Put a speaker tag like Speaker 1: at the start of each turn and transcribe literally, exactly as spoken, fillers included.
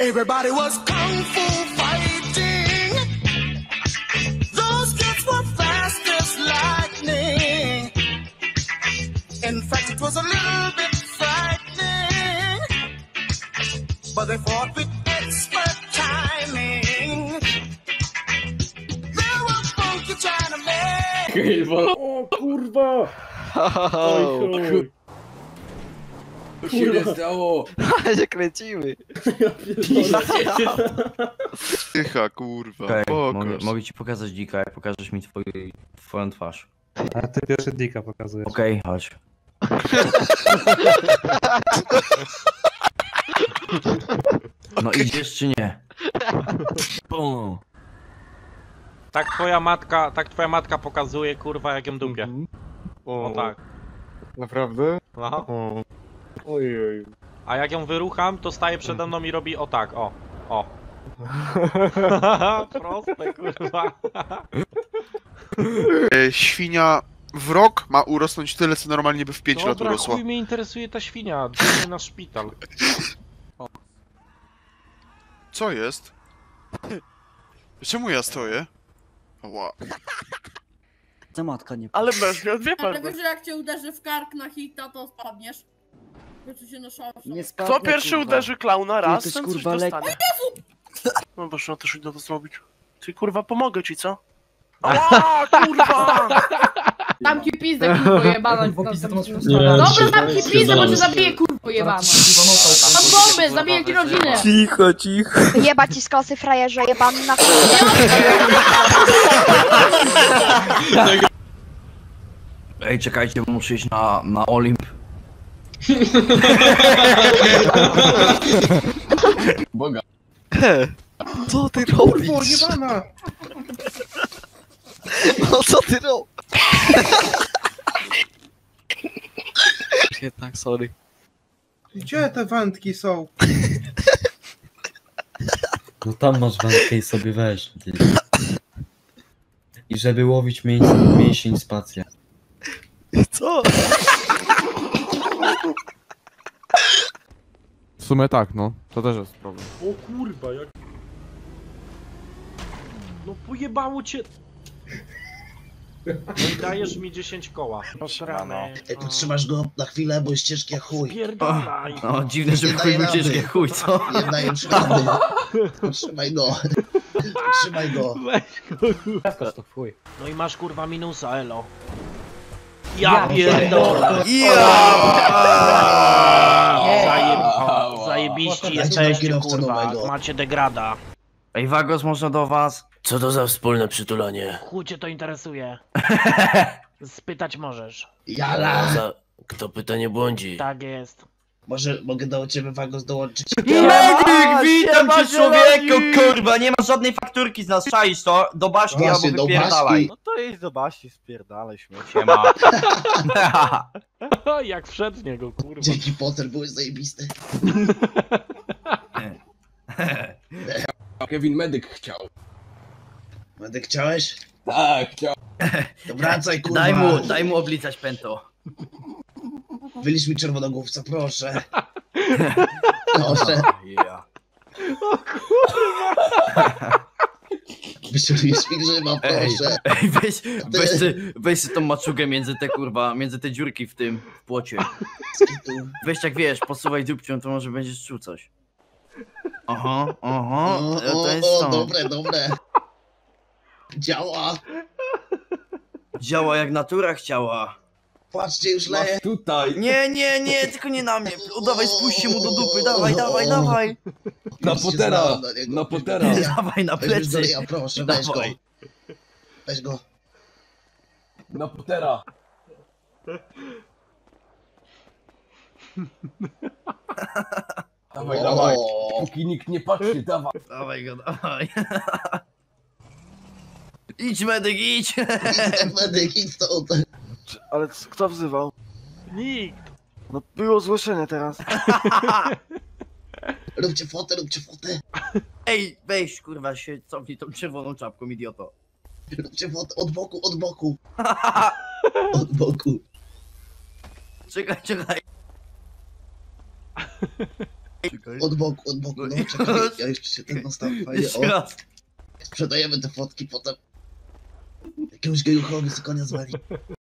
Speaker 1: Everybody was kung fu fighting. Those kids were fast as lightning. In fact, it was a little bit frightening, but they fought with expert timing. They were funky Chinamen.
Speaker 2: Kurwa. O kurwa! Oj, chuj.
Speaker 3: Co się nie stało?
Speaker 4: Ale się kręcimy.
Speaker 2: Ja pierdolę.
Speaker 5: Tycha, kurwa.
Speaker 4: Okay,
Speaker 5: Pokaż.
Speaker 4: mogę, mogę ci pokazać dzika, jak pokażesz mi twój, twoją twarz.
Speaker 6: A ty pierwszy dika pokazujesz.
Speaker 4: Okej, okay, chodź. No idziesz czy nie? Bum.
Speaker 7: Tak twoja matka, tak twoja matka pokazuje, kurwa, jak ją dupię.
Speaker 8: O,
Speaker 7: O tak.
Speaker 8: Naprawdę?
Speaker 7: Aha.
Speaker 8: O. Ojej.
Speaker 7: A jak ją wyrucham, to staje przede mną i robi o tak, o. O. Proste, kurwa.
Speaker 5: E, świnia w rok ma urosnąć tyle, co normalnie by w pięć lat
Speaker 7: Dobra,
Speaker 5: urosła.
Speaker 7: chuj mnie interesuje ta świnia, dzwonię na szpital.
Speaker 5: Co jest? Czemu ja stoję? Ła.
Speaker 9: Ta matka nie...
Speaker 8: Ale masz miał dwie
Speaker 10: Dlatego,
Speaker 8: party.
Speaker 10: że jak cię uderzy w kark na hita, to spadniesz. Wyczuł się na szału.
Speaker 9: Nie spadnę,
Speaker 8: Kto pierwszy
Speaker 9: kurwa.
Speaker 8: uderzy klauna raz,
Speaker 9: Ty
Speaker 8: ten
Speaker 9: też,
Speaker 8: coś
Speaker 9: kurwa, lek-
Speaker 8: dostanie. No boż, no też idę to zrobić. Ty kurwa, pomogę ci, co? Ała, kurwa!
Speaker 10: Dam ci pizdę, kurwo jebana.
Speaker 2: Nie,
Speaker 10: Dobra, dam ci pizdę, bo cię zabiję, kurwo jebana. Mam bombę, zabiję ci rodzinę.
Speaker 4: Cicho, cicho.
Speaker 11: Jeba ci z kosy, frajerze, jebany na
Speaker 4: Ej, czekajcie, bo muszę iść na, na Olimp.
Speaker 3: Boga.
Speaker 4: Co ty robisz?
Speaker 8: Kurwo, jebana!
Speaker 4: No co ty robisz? Jednak, sorry.
Speaker 8: Gdzie te wędki są?
Speaker 2: No tam masz wędkę i sobie weź. Ty. I żeby łowić mięsień, mięsień spacja.
Speaker 4: Co?
Speaker 8: W sumie tak, no. To też jest problem.
Speaker 7: O kurwa, jak... No pojebało cię... No i dajesz mi dziesięć koła. Posrane.
Speaker 9: Ej, potrzymasz go na chwilę, bo jest ciężki jak chuj.
Speaker 7: Pierdolaj.
Speaker 4: No dziwne, że chuj był ciężki jak chuj, co?
Speaker 9: Nie daję szkody. Trzymaj go. Trzymaj go.
Speaker 7: No i masz kurwa minusa, elo. Ja pierdolę. Zajeb... Zajebiści jesteście, kurwa. Macie degrada.
Speaker 4: Ej, Wagos, można do was?
Speaker 3: Co to za wspólne przytulanie?
Speaker 7: Chuj cię to interesuje. Spytać możesz.
Speaker 9: Jala.
Speaker 3: Za... Kto pyta nie błądzi.
Speaker 7: Tak jest.
Speaker 9: Może mogę do ciebie Wagos dołączyć?
Speaker 4: Medyk, witam cię człowieku, kurwa, nie ma żadnej fakturki z nas, czaisz to? Do baszki albo
Speaker 9: Właśnie, do
Speaker 4: wypierdalaj.
Speaker 9: baszki.
Speaker 8: to idź do Basi, spierdalaj śmieci.
Speaker 4: Siema.
Speaker 7: Jak wszedł w niego, kurwa.
Speaker 9: Dzięki Potter, byłeś zajebisty.
Speaker 3: Kevin Medyk chciał.
Speaker 9: Będę chciałeś?
Speaker 3: Tak, chciał.
Speaker 9: To wracaj, kurwa.
Speaker 4: Daj mu, daj mu oblizać pęto.
Speaker 9: Wylisz mi czerwonogłówca, proszę. Proszę.
Speaker 4: Yeah.
Speaker 9: Wyślujesz mi grzyba, proszę.
Speaker 4: Ej, weź, weź, ty, weź ty tą maczugę między te kurwa, między te dziurki w tym, w płocie.
Speaker 9: Skitu.
Speaker 4: Weź jak wiesz, posuwaj dupcią, to może będziesz czuł coś. Aha, aha,
Speaker 9: O,
Speaker 4: to
Speaker 9: o,
Speaker 4: jest
Speaker 9: o,
Speaker 4: to.
Speaker 9: dobre, dobre. Działa.
Speaker 4: Działa jak natura chciała.
Speaker 9: Patrzcie, już leje.
Speaker 3: Tutaj.
Speaker 4: Nie, nie, nie, tylko nie na mnie. O, dawaj, spuść się mu do dupy, dawaj, dawaj, dawaj.
Speaker 3: Na
Speaker 9: Już się
Speaker 3: Pottera.
Speaker 9: znałem na niego.
Speaker 3: Na Pottera.
Speaker 4: Dawaj na
Speaker 9: Weź do
Speaker 4: plecy.
Speaker 9: ryja, proszę, weź go.
Speaker 4: Dawaj.
Speaker 9: Weź go.
Speaker 3: Na Pottera. Dawaj, dawaj.
Speaker 9: O,
Speaker 3: Póki nikt nie patrzy, dawaj.
Speaker 4: Dawaj go, dawaj. Idź medyk, idź.
Speaker 9: medyk, idź stąd.
Speaker 8: Ale kto wzywał?
Speaker 7: Nikt.
Speaker 8: No było zgłoszenie teraz.
Speaker 9: Róbcie fotę, róbcie fotę.
Speaker 4: Ej, weź kurwa się, cofnij tą czerwoną czapką, idioto.
Speaker 9: Róbcie fotę od boku, od boku. Od boku.
Speaker 4: Czekaj, czekaj. Czekaj.
Speaker 9: Od boku, od boku, no czekaj, ja jeszcze się ten nastawię, fajnie,
Speaker 4: Jeszcze
Speaker 9: o.
Speaker 4: raz.
Speaker 9: Sprzedajemy te fotki, potem jakiemuś gejuchowi z konia zwali.